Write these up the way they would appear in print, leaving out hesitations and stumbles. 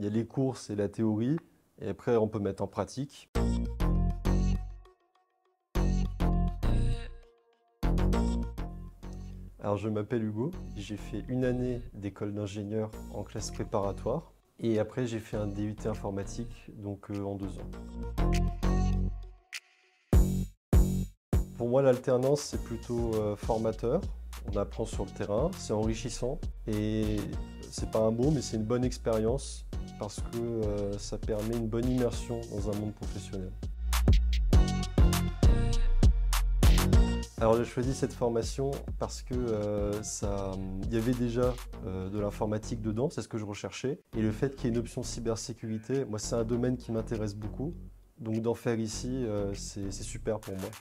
Il y a les cours, c'est la théorie, et après on peut mettre en pratique. Alors je m'appelle Hugo, j'ai fait une année d'école d'ingénieur en classe préparatoire, et après j'ai fait un DUT informatique, donc en 2 ans. Pour moi, l'alternance, c'est plutôt formateur. On apprend sur le terrain, c'est enrichissant et c'est pas un mot, mais c'est une bonne expérience parce que ça permet une bonne immersion dans un monde professionnel. Alors j'ai choisi cette formation parce que il y avait déjà de l'informatique dedans, c'est ce que je recherchais. Et le fait qu'il y ait une option cybersécurité, moi c'est un domaine qui m'intéresse beaucoup. Donc d'en faire ici, c'est super pour moi.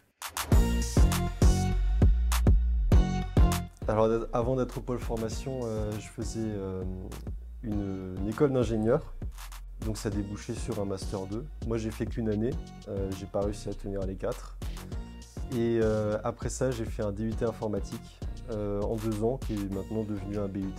Alors avant d'être au pôle formation, je faisais une école d'ingénieur. Donc ça débouchait sur un master 2. Moi j'ai fait qu'une année, j'ai pas réussi à tenir les 4. Et après ça j'ai fait un DUT informatique en 2 ans qui est maintenant devenu un BUT.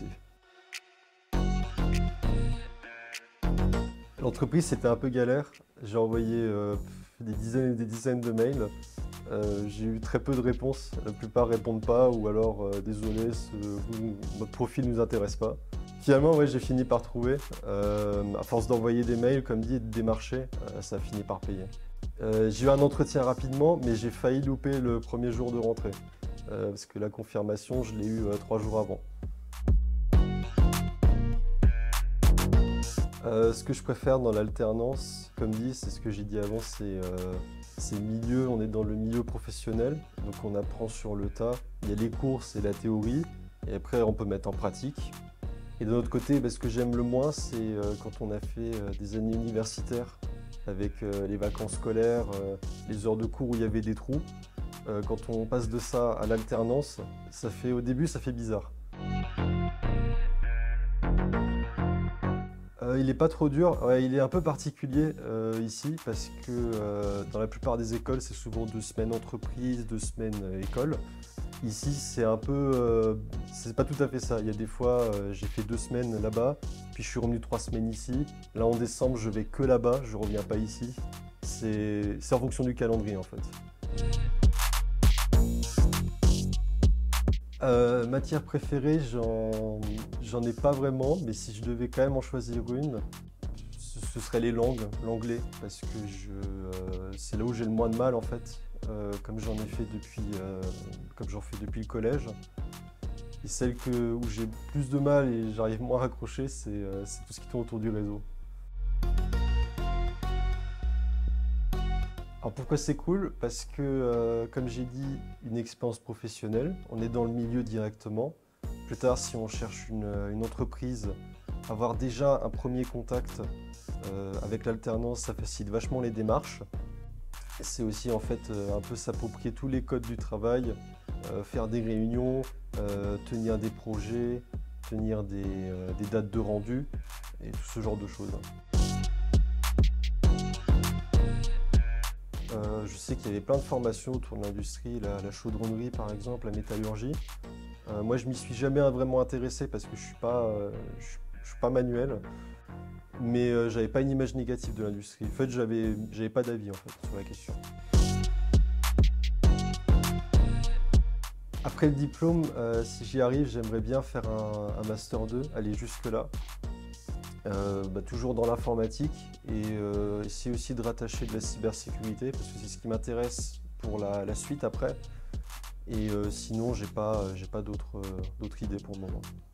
L'entreprise c'était un peu galère, j'ai envoyé des dizaines et des dizaines de mails. J'ai eu très peu de réponses, la plupart répondent pas ou alors désolé, votre profil ne nous intéresse pas. Finalement ouais, j'ai fini par trouver, à force d'envoyer des mails comme dit et de démarcher, ça a fini par payer. J'ai eu un entretien rapidement mais j'ai failli louper le premier jour de rentrée parce que la confirmation je l'ai eu 3 jours avant. Ce que je préfère dans l'alternance, comme dit, c'est ce que j'ai dit avant, c'est milieu, on est dans le milieu professionnel, donc on apprend sur le tas. Il y a les cours, c'est la théorie, et après on peut mettre en pratique. Et de l'autre côté, ce que j'aime le moins, c'est quand on a fait des années universitaires, avec les vacances scolaires, les heures de cours où il y avait des trous. Quand on passe de ça à l'alternance, au début ça fait bizarre. Il n'est pas trop dur, ouais, il est un peu particulier ici parce que dans la plupart des écoles c'est souvent 2 semaines entreprise, 2 semaines école. Ici c'est un peu, c'est pas tout à fait ça. Il y a des fois j'ai fait 2 semaines là-bas, puis je suis revenu 3 semaines ici. Là en décembre je vais que là-bas, je reviens pas ici. C'est en fonction du calendrier en fait. Matière préférée, j'en ai pas vraiment, mais si je devais quand même en choisir une, ce serait les langues, l'anglais, parce que c'est là où j'ai le moins de mal en fait, comme j'en fais depuis le collège. Et celle où j'ai plus de mal et j'arrive moins à accrocher, c'est tout ce qui tourne autour du réseau. Alors pourquoi c'est cool? Parce que, comme j'ai dit, une expérience professionnelle, on est dans le milieu directement. Plus tard, si on cherche une entreprise, avoir déjà un premier contact avec l'alternance, ça facilite vachement les démarches. C'est aussi en fait un peu s'approprier tous les codes du travail, faire des réunions, tenir des projets, tenir des dates de rendu et tout ce genre de choses. Je sais qu'il y avait plein de formations autour de l'industrie, la chaudronnerie par exemple, la métallurgie. Moi je m'y suis jamais vraiment intéressé parce que je suis pas manuel, mais j'avais pas une image négative de l'industrie. En fait j'avais pas d'avis en fait sur la question. Après le diplôme, si j'y arrive, j'aimerais bien faire un Master 2, aller jusque là. Toujours dans l'informatique et essayer aussi de rattacher de la cybersécurité parce que c'est ce qui m'intéresse pour la suite après et sinon j'ai pas d'autres idées pour le moment.